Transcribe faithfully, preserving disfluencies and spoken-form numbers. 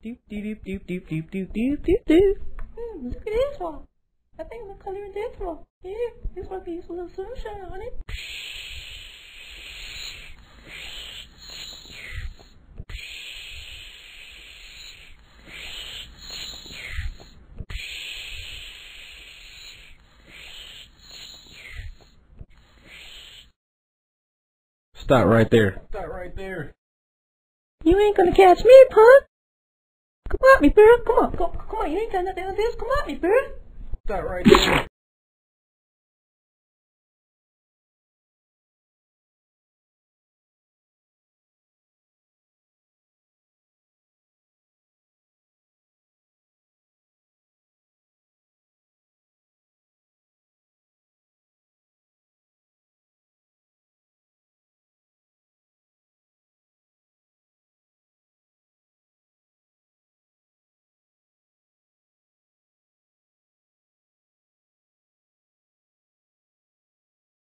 Doop doop doop doop doop doop doop doop doop. Hmm, look at this one. I think the color of this one. Yeah, this one gets a little sunshine on it. Stop right there. Stop right there. You ain't gonna catch me, punk. Come at me, bro. Come on, come, come on. You ain't got nothing on this. Come at me, bro. Stop right there.